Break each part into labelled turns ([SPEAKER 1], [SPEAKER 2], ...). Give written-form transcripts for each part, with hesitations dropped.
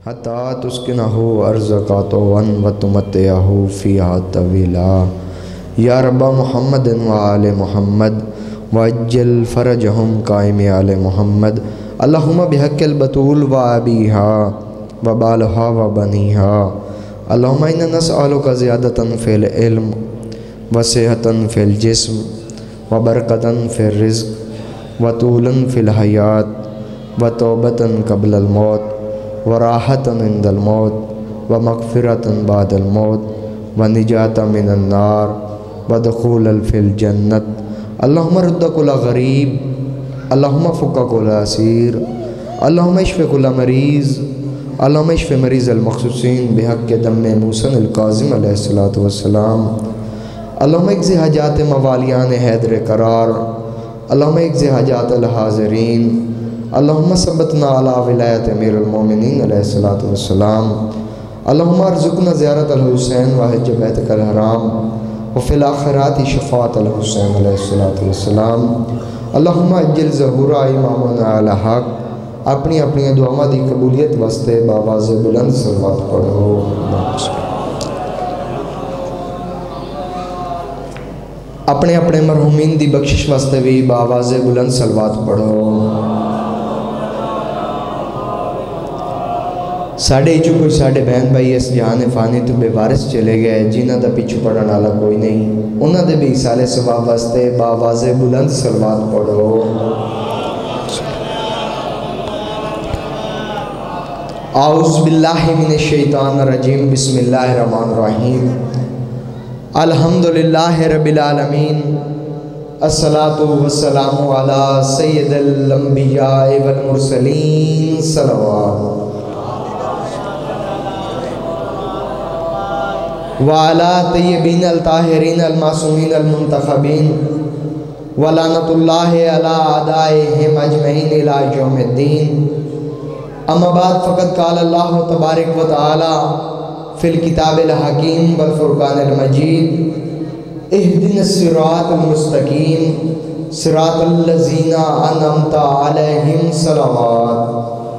[SPEAKER 1] حتیٰ تسکنہ ارضک طوعاً وتمتعہ فیہا طویلا۔ یا رب محمد وآل محمد وعجل فرجہم قائم آل محمد۔ اللہم بحق البتول وابیہا وبالہا وبنیہا۔ اللہم انا نسألک زیادة فی العلم وصحة فی الجسم وبرکة فی الرزق وطولا فی الحیات وتوبة قبل الموت وراحة عند الموت ومغفرة بعد الموت ونجاة من النار ودخول فی الجنت۔ اللہم رد کل غریب، اللہم فک کل اسیر، اللہم اشف کل مریض، اللہم اشف مریض المخصوصین بحق دم موسیٰ الکاظم علیہ السلام۔ اللہم اقضی حاجات موالیان حیدر قرار، اللہم اقضی حاجات الحاضرین، اللہم ثبتنا علی ولایت امیر المومنین علیہ السلام۔ اللہم ارزقنا زیارت الحسین وحج بیتک الحرام وفی الآخرات شفاعت الحسین علیہ السلام۔ اللہم اجل ظہور امامنا علی حق۔ اپنی اپنی دعاواں دی قبولیت واسطے باواز بلند صلوات پڑھو۔ اپنے اپنے مرحومین دی بخشش واسطے بھی باواز بلند صلوات پڑھو۔ ساڑھے کوئی ساڑھے بہن بھائی اس جہان فانی تو بے وارث چلے گئے جنہ دا پیچھو پڑھن والا کوئی نہیں، انہاں دے بھی ایصال ثواب واسطے باواز بلند صلوات پڑھو۔ اعوذ باللہ من الشیطان الرجیم، بسم اللہ الرحمن الرحیم۔ الحمدللہ رب العالمین، الصلاة والسلام علی سید الانبیاء والمرسلین، صلوات وعلی طیبین الطاہرین المعصومین المنتخبین ولعنۃ اللہ علی اعدائہم اجمعین الی یوم الدین۔ اما بعد فقد قال اللہ تبارک و تعالی فی الکتاب الحکیم والفرقان المجید، اہدنا الصراط المستقیم صراط الذین انعمت علیہم، صلوات۔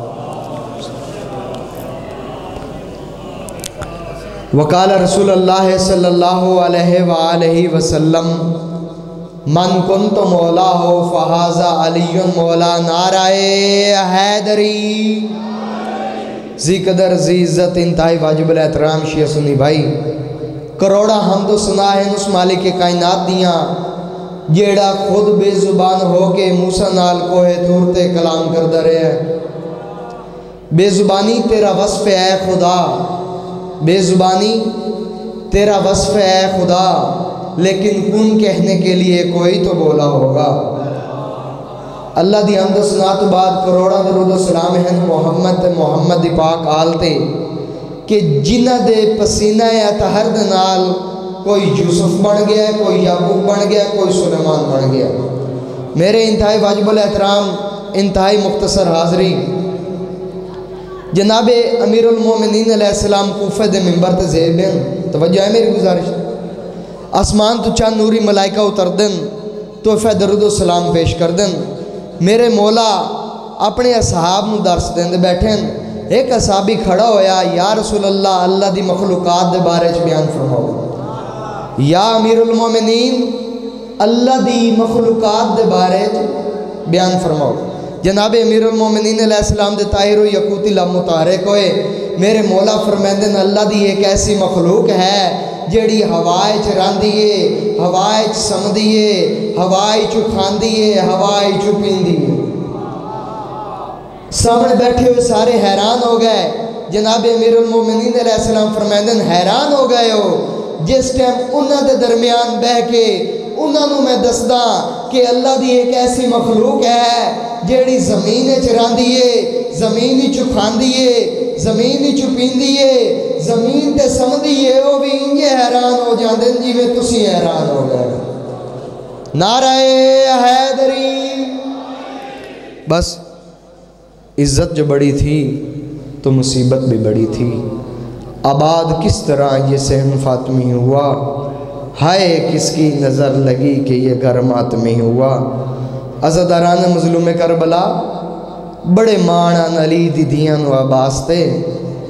[SPEAKER 1] وقال رسول اللہ صلی اللہ علیہ وآلہ وسلم، من کنت مولاہ فہذا علی مولا نعرہ حیدری۔ زی قدر زی عزت انتہائی واجب الاحترام شیعہ سنی بھائی، کروڑا حمد و ثنا ہے اس مالک کائنات دیاں جیڑا خود بے زبان ہو کے موسیٰ نال کوہ طور تے کلام کردہ رہے۔ بے زبانی تیرا وصف ہے خدا، بے زبانی تیرا وصف ہے خدا، لیکن کن کہنے کے لیے کوئی تو بولا ہوگا۔ اللہ دی حمد و ثنا تو بعد کروڑا درود و سلام ہیں محمد دی پاک آلتے کہ جنہ دے پسینہ اطہر دے نال کوئی یوسف بن گیا، کوئی یعقوب بن گیا، کوئی سلیمان بن گیا۔ میرے انتہائی واجب الاحترام انتہائی مختصر حاضری، جناب امیر المومنین علیہ السلام کوفہ دے منبر تے زیبین، توجہ ہے میری گزارش، آسمان تو چند نوری ملائکہ اتر دن تحفہ درود و سلام پیش کر دن۔ میرے مولا اپنے اصحاب نو درس دیں دے بیٹھیں، ایک اصحابی کھڑا ہویا، یا رسول اللہ اللہ دی مخلوقات دے بارے چ بیان فرماؤ۔ یا امیر المومنین اللہ دی مخلوقات دے بارے چ بیان فرماؤ۔ جناب امیر المومنین علیہ السلام دے طاہر و یقوتی لب متحرک ہوئے، میرے مولا فرمیندن اللہ دی ایک ایسی مخلوق ہے جیڑی ہوائے چ راندیے، ہوائے چ سمدیے، ہوائے چ کھاندیے، ہوائے چ پیندیے۔ سامنے بیٹھے ہوئے سارے حیران ہو گئے۔ جناب امیر المومنین علیہ السلام فرمیندن حیران ہو گئے ہو جس ٹائم انہاں دے درمیان بہ کے انہاں نو میں دسدا کہ اللہ دی ایک ایسی مخلوق ہے جیڑی زمین چ راندیے، زمین چ کھاندیے، زمین چ پیندیے، زمین تے سمدیے، وہ بھی انجے حیران ہو جاندے جی میں تسی حیران ہو گئے۔ نعرہ حیدری۔ بس عزت جو بڑی تھی تو مصیبت بھی بڑی تھی۔ آباد کس طرح یہ صحن فاطمی ہوا، ہائے کس کی نظر لگی کہ یہ گھر ماتمی ہوا۔ عزاداران مظلوم کربلا بڑے مانا علی دی دیاں و عباس تے،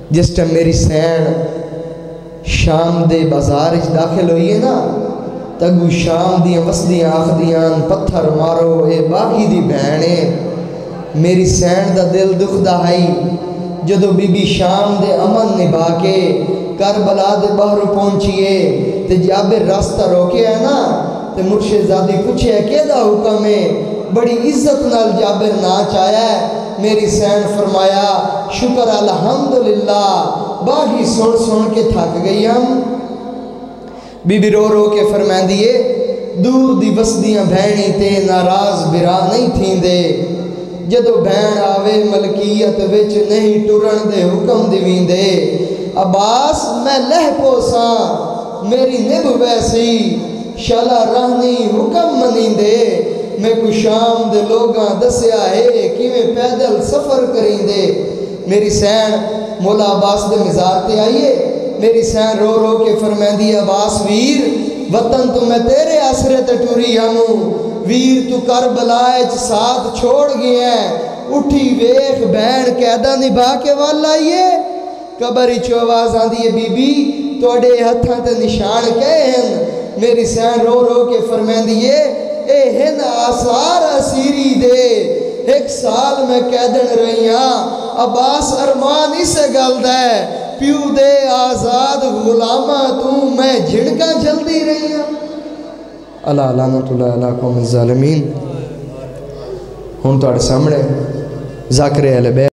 [SPEAKER 1] جس ٹائم میری سین شام دے بازار داخل ہوئی ہے نا، تگو شام دیاں وسدیاں آخدیاں پتھر مارو اے باقی دی بہنے، میری سین دا دل دکھدا ہے جدو بی بی شام دے امن نبھا کے کربلا دے باہر پہنچیے تے جابر راستہ روکے ہے نا، تے مرشد زادی پوچھے ہے کہ دا حکم ہے، بڑی عزت نال جابر ناچ آیا ہے، میری سین فرمایا شکر الحمدللہ، باہی سن سن کے تھک گئی ہم۔ بی بی رو رو کے فرمائیں دیئے دور دی وسدیاں بہنی تے ناراض برا نہیں تھیں دے، جدو بہن آوے ملکیت وچ نہیں ٹرن دے حکم دیویں دے، عباس میں لہ پوساں میری نب ویسی، شالا رہنی حکم منی دے، میں کو شام دے لوگاں دسیا ہے کہ میں پیدل سفر کریں دے۔ میری سین مولا عباس دے مزار تے آئیے، میری سین رو رو کے فرمائیں دی عباس ویر وطن تو میں تیرے آسرے تے ٹوری ہموں، ویر تو کربلائے ساتھ چھوڑ گئے ہیں، اٹھی ویخ بہن قیدہ نبھا کے والا آئیے، قبری چو آواز آن دیئے بی بی توڑے ہتھاں تے نشان کہے ہیں، میری سین رو رو کے فرمائیں دیئے اے ہن آثار اسیری دے، ایک سال میں قیدن رہیاں، عباس ارمان اسے گل دے، پیو دے آزاد غلامہ تو میں جھڑکاں جلدی رہیاں۔ اللہ لعنت اللہ علیہ قوم الظالمین۔ ہن تو سامنے ذکر اہل بیت